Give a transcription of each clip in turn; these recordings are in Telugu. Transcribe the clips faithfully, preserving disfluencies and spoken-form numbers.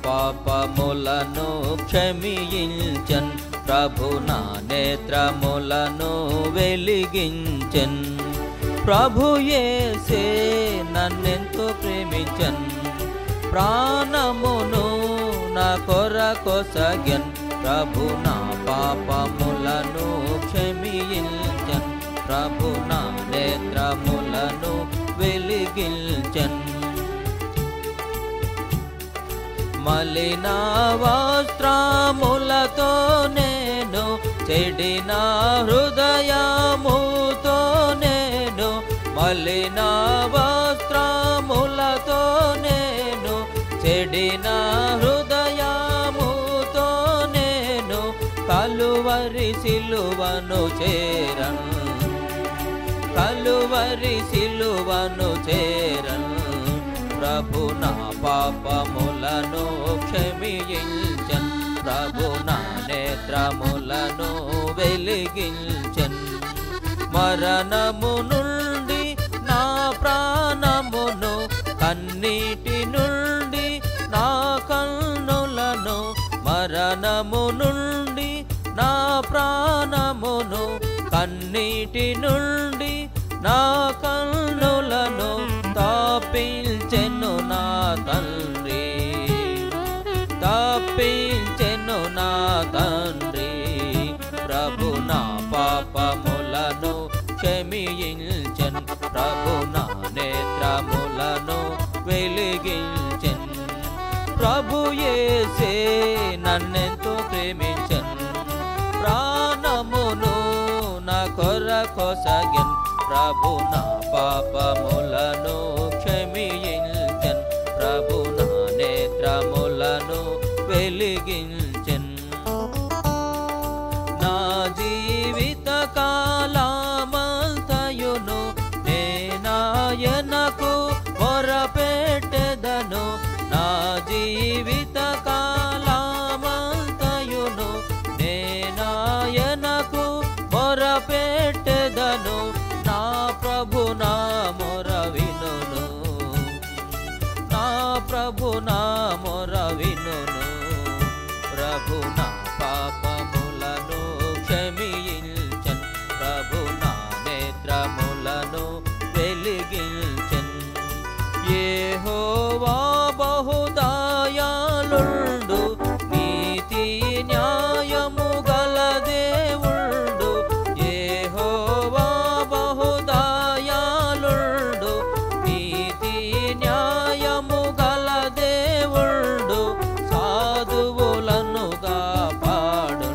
పాపములను క్షమించెన్ ప్రభు నా నేత్రములను వెలిగించెన్ ప్రభు యేసే నన్నెంతో ప్రేమించెన్ ప్రాణమును నా కొరకొసగెన్ ప్రభు నా పాపములను క్షమించెన్ ప్రభు నా నేత్రములను వెలిగించెన్ మలిన వస్త్రములతో నేను చెడిన హృదయముతో నేను మలిన వస్త్రములతో నేను చెడిన హృదయముతో నేను కలువరి సిలువను చేరన్ కలువరి సిలువను చేరన్ ప్రభు నా పాపములను క్షమించెన్ ప్రభు నా నేత్రములను వెలిగించెన్ మరణము నుండి నా ప్రాణమును కన్నీటి నుండి నా కన్నులను మరణము నుండి నా ప్రాణమును కన్నీటి నుండి నా కన్నులను తప్పించెను నా తండ్రి తప్పించెను నా తండ్రి ప్రభు నా పాపములను క్షమించెన్ ప్రభు నా నేత్రములను వెలిగించెన్ ప్రభు యేసే నన్నెంతో ప్రేమించెన్ ప్రాణమును నా కొరకొసగెన్ ప్రభు నా పాపములను క్షమించెన్ ప్రభు నా నేత్రములను వెలిగించెన్ నా జీవిత కాలమంతయును నేనాయనకు మొరపెట్టెదను నా జీవిత కాలమంతయును నేనాయనకు మొరపెట్టెదను నా ప్రభు నా మొర వినును నా ప్రభు నా మొర వినును ప్రభు నా పాపములను క్షమించెన్ ప్రభు నా నేత్రములను వెలిగించెన్ యెహోవా బహుదయాళుండు నీతి న్యాయము గల దేవుండు యెహోవా బహుదయాళుండు నీతి న్యాయము గల దేవుండు సాధువులను కాపాడు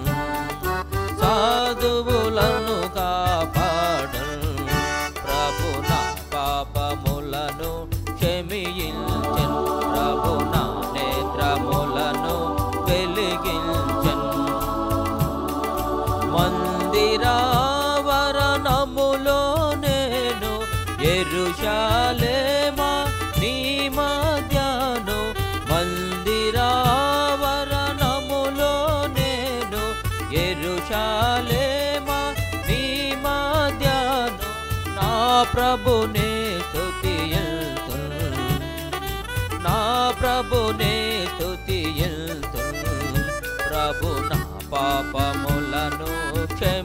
సాధువులను కాపాడు ప్రభు నా పాపములను క్షమించెన్ ప్రభు నా నేత్రములను వెలిగించెన్ మందిరావరణములో నేను యెరూషలేమా నీ మధ్యను మందిరావరణములో నేను యెరూషలేమా నీ మధ్యను నా ప్రభునే స్తుతింతును నా ప్రభునే స్తుతింతును ప్రభు నా పాపములను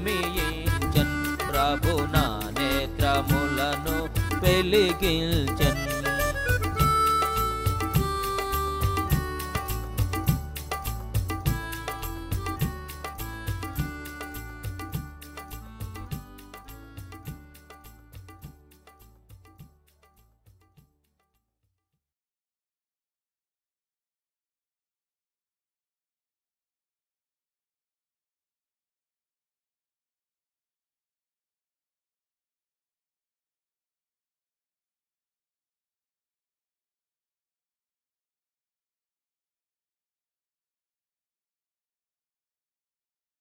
క్షమించెన్ ప్రభు నా నేత్రములను వెలిగించెన్